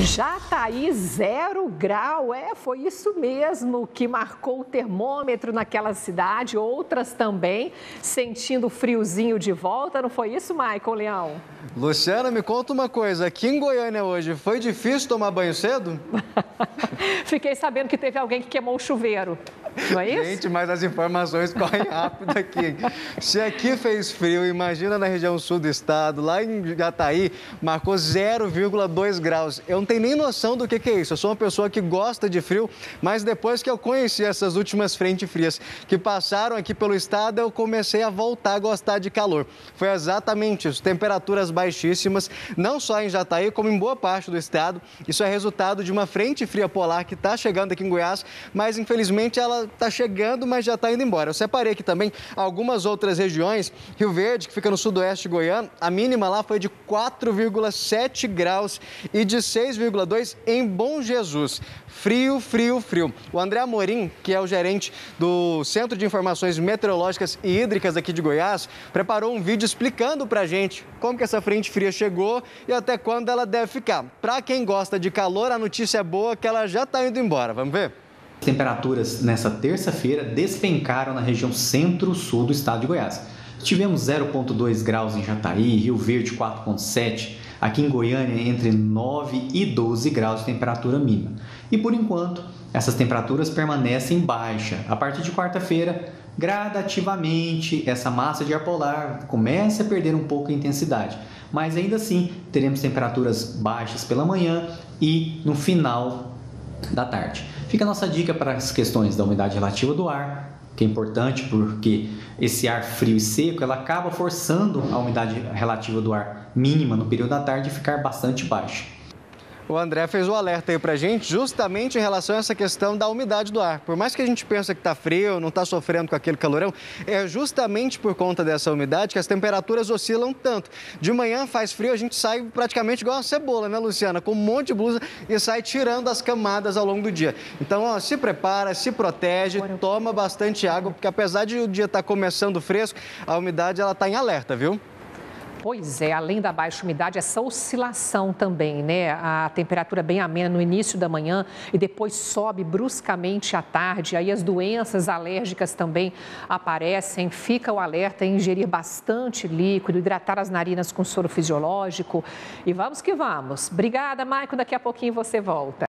Jataí, 0 grau. Foi isso mesmo que marcou o termômetro naquela cidade. Outras também sentindo o friozinho de volta. Não foi isso, Maicon Leão? Luciana, me conta uma coisa. Aqui em Goiânia hoje, foi difícil tomar banho cedo? Fiquei sabendo que teve alguém que queimou o chuveiro. Não é isso? Gente, mas as informações correm rápido aqui. Se aqui fez frio, imagina na região sul do estado, lá em Jataí, marcou 0,2 graus. Eu não tenho nem noção do que é isso. Eu sou uma pessoa que gosta de frio, mas depois que eu conheci essas últimas frentes frias que passaram aqui pelo estado, eu comecei a voltar a gostar de calor. Foi exatamente isso, temperaturas baixíssimas, não só em Jataí, como em boa parte do estado. Isso é resultado de uma frente fria polar que está chegando aqui em Goiás, mas infelizmente ela está chegando, mas já está indo embora. Eu separei aqui também algumas outras regiões. Rio Verde, que fica no sudoeste goiano, a mínima lá foi de 4,7 graus e de 6,2 em Bom Jesus. Frio, frio, frio. O André Amorim, que é o gerente do Centro de Informações Meteorológicas e Hídricas aqui de Goiás, preparou um vídeo explicando pra gente como que essa frente fria chegou e até quando ela deve ficar. Para quem gosta de calor, a notícia é boa que ela já está indo embora. Vamos ver? As temperaturas nessa terça-feira despencaram na região centro-sul do estado de Goiás. Tivemos 0,2 graus em Jataí, Rio Verde 4,7, aqui em Goiânia entre 9 e 12 graus de temperatura mínima. E por enquanto, essas temperaturas permanecem baixa. A partir de quarta-feira, gradativamente, essa massa de ar polar começa a perder um pouco a intensidade. Mas ainda assim, teremos temperaturas baixas pela manhã e no final da tarde. Fica a nossa dica para as questões da umidade relativa do ar, que é importante porque esse ar frio e seco ela acaba forçando a umidade relativa do ar mínima no período da tarde a ficar bastante baixa. O André fez o alerta aí pra gente justamente em relação a essa questão da umidade do ar. Por mais que a gente pense que está frio, não está sofrendo com aquele calorão, é justamente por conta dessa umidade que as temperaturas oscilam tanto. De manhã faz frio, a gente sai praticamente igual uma cebola, né, Luciana? Com um monte de blusa e sai tirando as camadas ao longo do dia. Então, ó, se prepara, se protege, toma bastante água, porque apesar de o dia estar começando fresco, a umidade ela está em alerta, viu? Pois é, além da baixa umidade, essa oscilação também, né? A temperatura bem amena no início da manhã e depois sobe bruscamente à tarde. Aí as doenças alérgicas também aparecem. Fica o alerta em ingerir bastante líquido, hidratar as narinas com soro fisiológico. E vamos que vamos. Obrigada, Maicon. Daqui a pouquinho você volta.